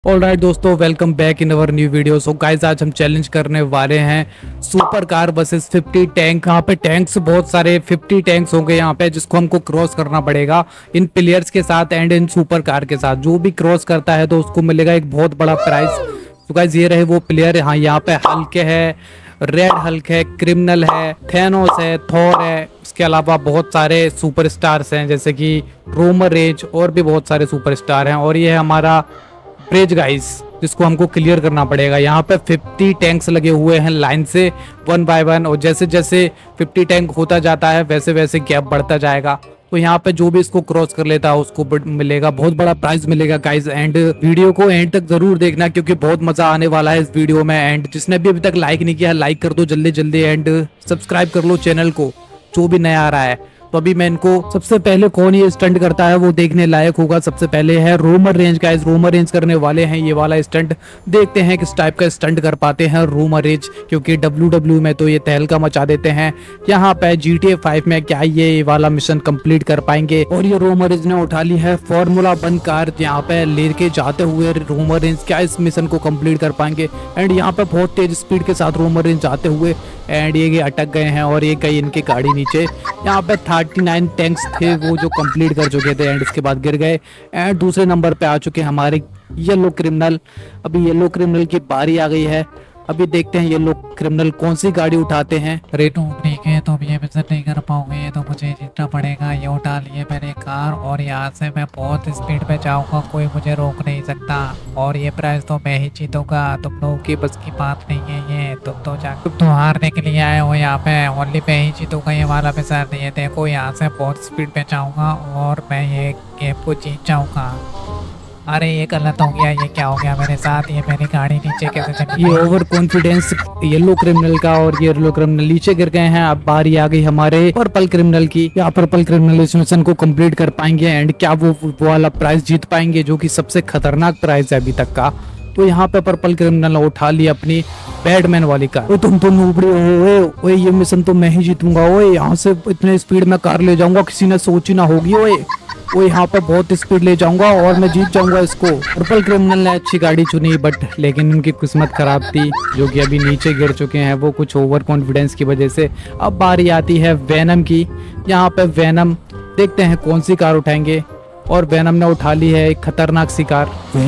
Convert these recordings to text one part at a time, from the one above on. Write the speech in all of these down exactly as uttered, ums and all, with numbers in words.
Alright दोस्तों, welcome back in our new video. So guys, आज हम चैलेंज करने वाले हैं super car versus fifty tank. यहाँ पे टैंक्स बहुत सारे फिफ्टी टैंक्स होंगे यहाँ पे, जिसको हमको क्रॉस करना पड़ेगा इन प्लेयर्स के साथ एंड इन सुपर कार के साथ। जो भी क्रॉस करता है तो उसको मिलेगा एक बहुत बड़ा प्राइज। तो गाइस, ये रहे वो प्लेयर। हाँ, यहाँ पे हल्क है, रेड हल्क है, क्रिमिनल है, थैनोस है, थॉर है। इसके अलावा बहुत सारे सुपर स्टार्स हैं जैसे कि रोमर रेज, और भी बहुत सारे सुपर स्टार हैं। और ये है हमारा ब्रिज गाइस, जिसको हमको क्लियर करना पड़ेगा। यहाँ पे फिफ्टी टैंक्स लगे हुए हैं लाइन से वन बाय वन, और जैसे जैसे फिफ्टी टैंक होता जाता है वैसे वैसे गैप बढ़ता जाएगा। तो यहाँ पे जो भी इसको क्रॉस कर लेता है उसको मिलेगा बहुत बड़ा प्राइज मिलेगा गाइज। एंड वीडियो को एंड तक जरूर देखना क्योंकि बहुत मजा आने वाला है इस वीडियो में। एंड जिसने भी अभी तक लाइक नहीं किया, लाइक कर दो जल्दी जल्दी, एंड सब्सक्राइब कर लो चैनल को जो भी नया आ रहा है। तो अभी मैं इनको सबसे पहले कौन ये स्टंट करता है वो देखने लायक होगा। सबसे पहले है रोमर रेंज गाइस, रोमर रेंज करने वाले हैं ये वाला स्टंट। देखते हैं किस टाइप का स्टंट कर पाते हैं रोमर रेंज, क्योंकि डब्ल्यू डब्ल्यू में तो ये तहलका मचा देते हैं। यहाँ पे जी टी ए फाइव में क्या ये वाला मिशन कंप्लीट कर पाएंगे। और ये रोमर रेंज ने उठा ली है फॉर्मूला वन कार, यहाँ पे लेके जाते हुए रोमर रेंज क्या इस मिशन को कंप्लीट कर पाएंगे। एंड यहाँ पे बहुत तेज स्पीड के साथ रोमर रेंज जाते हुए, एंड ये अटक गए हैं और ये गई इनकी गाड़ी नीचे। यहाँ पे थर्टी नाइन टैंक्स थे वो जो कंप्लीट कर चुके थे, एंड इसके बाद गिर गए। एंड दूसरे नंबर पे आ चुके हमारे येलो क्रिमिनल। अभी येलो क्रिमिनल की बारी आ गई है। अभी देखते हैं ये लोग क्रिमिनल कौन सी गाड़ी उठाते हैं। रेट ठीक है, तो ये मिशन नहीं कर पाओगे तो मुझे जीतना पड़ेगा। ये उठा लिए मैंने कार और यहाँ से मैं बहुत स्पीड पे जाऊंगा, कोई मुझे रोक नहीं सकता। और ये प्राइस तो मैं ही जीतूंगा, तुम लोगों की बस की बात नहीं है ये। तुम तो जा तुम तो हारने के लिए आए हो यहाँ पे, ओनली मैं ही जीतूंगा ये वाला मिशन। ये देखो, यहाँ से बहुत स्पीड पे जाऊंगा और मैं ये गेम को जीत जाऊंगा। अरे ये गलत हो गया, ये क्या हो गया मेरे साथ? ये मेरी गाड़ी नीचे कैसे चली? ये ओवर कॉन्फिडेंस येलो क्रिमिनल का, और ये येलो क्रिमिनल नीचे गिर गए हैं। अब बारी आ गई हमारे पर्पल क्रिमिनल की। क्या पर्पल क्रिमिनल इस मिशन को कंप्लीट कर पाएंगे एंड क्या वो वो वाला प्राइज जीत पाएंगे जो कि सबसे खतरनाक प्राइज है अभी तक का? तो यहाँ पे पर्पल क्रिमिनल उठा ली अपनी बैटमैन वाली कार। तुम तो नूबड़े हो, ओए ये मिशन तो मैं ही जीतूंगा। ओए यहाँ से इतने स्पीड में कार ले जाऊंगा किसी ने सोची ना होगी। ओए वो यहाँ पे बहुत स्पीड ले जाऊंगा और मैं जीत जाऊंगा इसको। पर्पल क्रिमिनल ने अच्छी गाड़ी चुनी, बट लेकिन उनकी किस्मत खराब थी जो कि अभी नीचे गिर चुके हैं वो कुछ ओवर कॉन्फिडेंस की वजह से। अब बारी आती है वेनम की। यहाँ पे वेनम देखते हैं कौन सी कार उठाएंगे, और वेनम ने उठा ली है एक खतरनाक सी कार।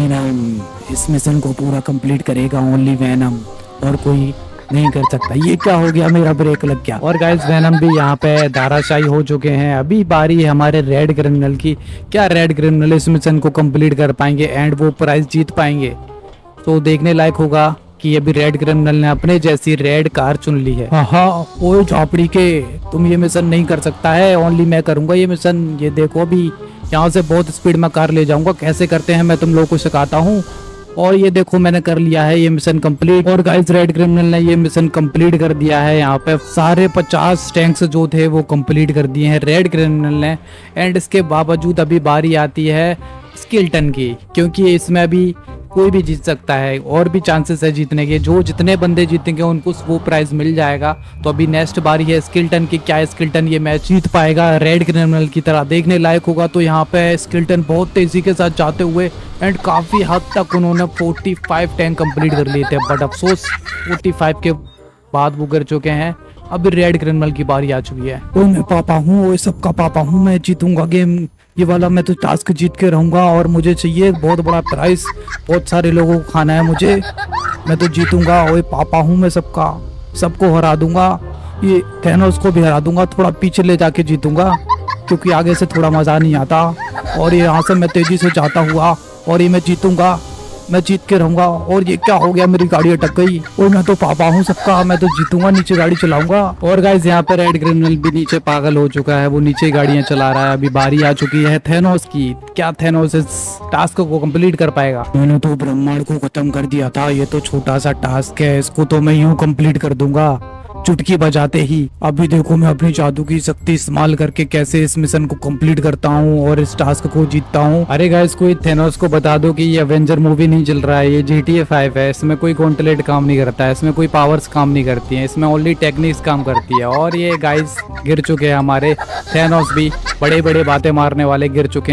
वेनम इस मिशन को पूरा कंप्लीट करेगा ओनली वेनम, और कोई नहीं कर सकता। ये क्या हो गया, मेरा ब्रेक लग गया। और गाइस, वेनम भी यहाँ पे धाराशायी हो चुके हैं। अभी बारी है हमारे रेड क्रिमिनल की। क्या रेड क्रिमिनल इस मिशन को कंप्लीट कर पाएंगे एंड वो प्राइज जीत पाएंगे? तो देखने लायक होगा कि अभी रेड क्रिमिनल ने अपने जैसी रेड कार चुन ली है। हाँ, ओए झापड़ी के, तुम ये मिशन नहीं कर सकता है, ओनली मैं करूंगा ये मिशन। ये देखो, अभी यहाँ से बहुत स्पीड में कार ले जाऊंगा। कैसे करते हैं मैं तुम लोगों को सिखाता हूँ। और ये देखो, मैंने कर लिया है ये मिशन कंप्लीट। और गाइस, रेड क्रिमिनल ने ये मिशन कंप्लीट कर दिया है। यहाँ पे सारे पचास टैंक्स जो थे वो कंप्लीट कर दिए हैं रेड क्रिमिनल ने। एंड इसके बावजूद अभी बारी आती है स्किल्टन की, क्योंकि इसमें अभी कोई भी जीत सकता है और भी चांसेस है जीतने के। जो जितने बंदे जीतेंगे उनको वो प्राइज मिल जाएगा। तो अभी नेक्स्ट बारी है स्किल्टन की। क्या स्किल्टन ये मैच जीत पाएगा रेड क्रिमिनल की तरह? देखने लायक होगा। तो यहाँ पे स्किल्टन बहुत तेजी के साथ जाते हुए, एंड काफी हद तक उन्होंने पैंतालीस टैंक कंप्लीट कर लिए थे, बट अफसोस पैंतालीस के बाद वो गिर चुके हैं। अब रेड क्रिमिनल की बारी आ चुकी है। ओ मैं पापा हूँ, वो सबका पापा हूँ, मैं जीतूंगा गेम ये वाला। मैं तो टास्क जीत के रहूंगा और मुझे चाहिए बहुत बड़ा प्राइस, बहुत सारे लोगों को खाना है मुझे। मैं तो जीतूंगा, ओए पापा हूँ मैं सबका, सबको हरा दूंगा। ये थैनोस को भी हरा दूंगा, थोड़ा पीछे ले जाके जीतूंगा क्योंकि आगे से थोड़ा मजा नहीं आता। और ये यहाँ से मैं तेजी से जाता हुआ, और ये मैं जीतूंगा, मैं जीत के रहूंगा। और ये क्या हो गया, मेरी गाड़ी अटक गई। और मैं तो पापा हूँ सबका, मैं तो जीतूंगा, नीचे गाड़ी चलाऊंगा। और गाइस, यहाँ पे रेड क्रिमिनल भी नीचे पागल हो चुका है, वो नीचे गाड़ियां चला रहा है। अभी बारी आ चुकी है थैनोस की। क्या थैनोस इस टास्क को कंप्लीट कर पाएगा? मैंने तो ब्रह्मांड को खत्म कर दिया था, ये तो छोटा सा टास्क है, इसको तो मैं यूं कंप्लीट कर दूंगा चुटकी बजाते ही। अभी देखो मैं अपनी जादू की शक्ति इस्तेमाल करके कैसे इस मिशन को कंप्लीट करता हूँ और इस टास्क को जीतता हूँ। अरे गाइस, कोई थैनोस को बता दो कि ये एवेंजर मूवी नहीं चल रहा है, ये जी टी ए फाइव है। इसमें कोई गॉन्टलेट काम नहीं करता है, इसमें कोई पावर्स काम नहीं करती है, इसमें ओनली टेक्निक्स काम करती है। और ये गाइस गिर चुके हैं हमारे थैनोस भी, बड़े बड़े बातें मारने वाले गिर चुके हैं।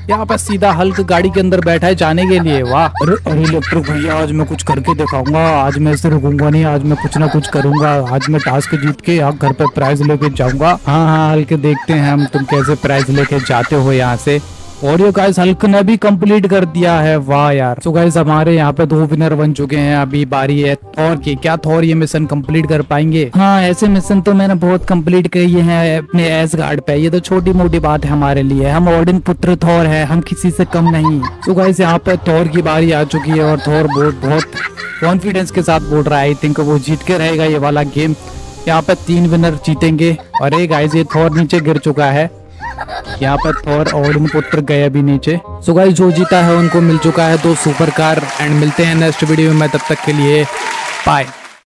यहाँ पर सीधा हल्क गाड़ी के अंदर बैठा है जाने के लिए। वाह, अरे अरे इलेक्ट्रिक भैया, आज मैं कुछ करके दिखाऊंगा। आज मैं ऐसे रुकूंगा नहीं, आज मैं कुछ ना कुछ करूंगा। आज मैं टास्क जीत के यहाँ घर पे प्राइज लेके जाऊंगा। हाँ हाँ हल्क, देखते हैं हम तुम कैसे प्राइज लेके जाते हो यहाँ से। और ये गाइस हल्क ने भी कंप्लीट कर दिया है। वाह यार। तो गाइस हमारे यहाँ पे दो विनर बन चुके हैं। अभी बारी है थॉर की। क्या थॉर ये मिशन कंप्लीट कर पाएंगे? हाँ, ऐसे मिशन तो मैंने बहुत कंप्लीट किए हैं अपने एसगार्ड पे। ये तो छोटी मोटी बात है हमारे लिए। हम ओडिन पुत्र थॉर है, हम किसी से कम नहीं। तो गाइस यहाँ पे थॉर की बारी आ चुकी है और थॉर बहुत बहुत कॉन्फिडेंस के साथ बोल रहा है। आई थिंक वो जीत के रहेगा ये वाला गेम। यहाँ पे तीन विनर जीतेंगे। और एक गाइस ये थॉर नीचे गिर चुका है। यहाँ पर थॉर ओडिन पुत्र गए अभी नीचे। सो गाइस जो जीता है उनको मिल चुका है दो सुपर कार। एंड मिलते हैं नेक्स्ट वीडियो में, तब तक के लिए बाय।